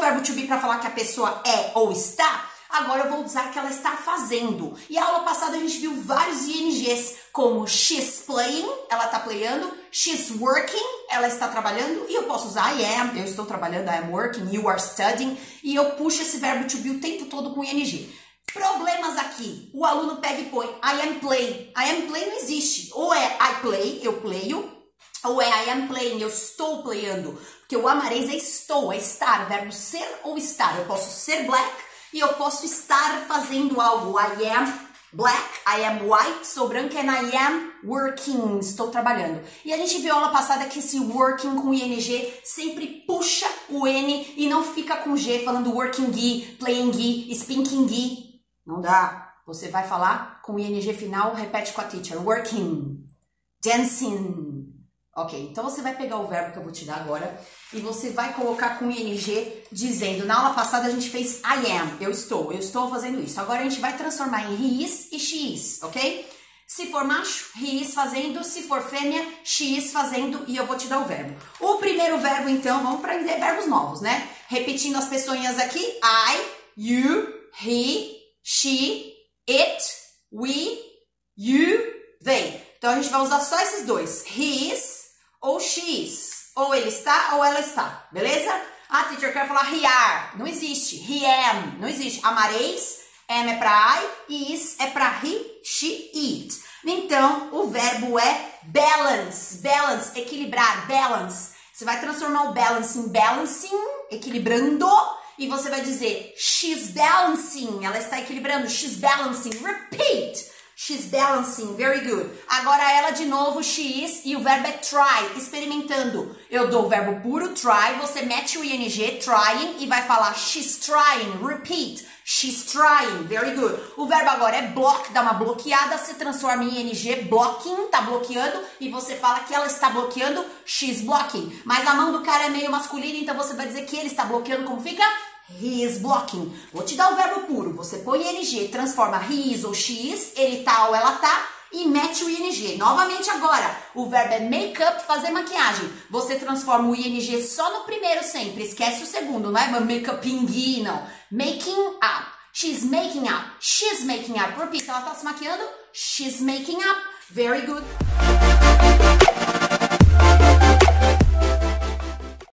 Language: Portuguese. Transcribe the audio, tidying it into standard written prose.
verbo to be para falar que a pessoa é ou está, agora eu vou usar que ela está fazendo. E a aula passada a gente viu vários INGs, como she's playing, ela está playando, she's working, ela está trabalhando, e eu posso usar I am, eu estou trabalhando, I am working, you are studying, e eu puxo esse verbo to be o tempo todo com ING. Problemas aqui, o aluno pega e põe I am playing. I am playing não existe, ou é I play, eu playo, ou é I am playing, eu estou playando, porque o amarês é estou, é estar, verbo ser ou estar, eu posso ser black e eu posso estar fazendo algo, I am black, I am white, sou branca, and I am working, estou trabalhando. E a gente viu aula passada que esse working com ING sempre puxa o N e não fica com G, falando working -ing, playing -ing, speaking -ing. Não dá. Você vai falar com o ING final, repete com a teacher. Working, dancing. Ok, então você vai pegar o verbo que eu vou te dar agora e você vai colocar com ING dizendo, na aula passada a gente fez I am, eu estou fazendo isso. Agora a gente vai transformar em he is e she is, ok? Se for macho, he is fazendo, se for fêmea, she is fazendo e eu vou te dar o verbo. O primeiro verbo então, vamos aprender verbos novos, né? Repetindo as pessoinhas aqui, I, you, he, she, it, we, you, they. Então a gente vai usar só esses dois, he is ou she is, ou ele está ou ela está, beleza? Ah, teacher, eu quero falar he are, não existe, he am, não existe, amareis, am é pra I, is é pra he, she, it. Então, o verbo é balance, balance, equilibrar, balance. Você vai transformar o balance em balancing, equilibrando, e você vai dizer she's balancing, ela está equilibrando, she's balancing, repeat. She's balancing, very good. Agora ela de novo, she is, e o verbo é try, experimentando. Eu dou o verbo puro, try, você mete o ing, trying, e vai falar she's trying, repeat. She's trying, very good. O verbo agora é block, dá uma bloqueada, se transforma em ing, blocking, tá bloqueando, e você fala que ela está bloqueando, she's blocking. Mas a mão do cara é meio masculina, então você vai dizer que ele está bloqueando, como fica? He is blocking. Vou te dar o verbo puro. Você põe ing, transforma he is ou she is, ele tá ou ela tá, e mete o ing. Novamente agora, o verbo é make up, fazer maquiagem. Você transforma o ing só no primeiro sempre, esquece o segundo, não é make uping, não. Making up. She's making up. She's making up. Repeat, ela tá se maquiando. She's making up. Very good.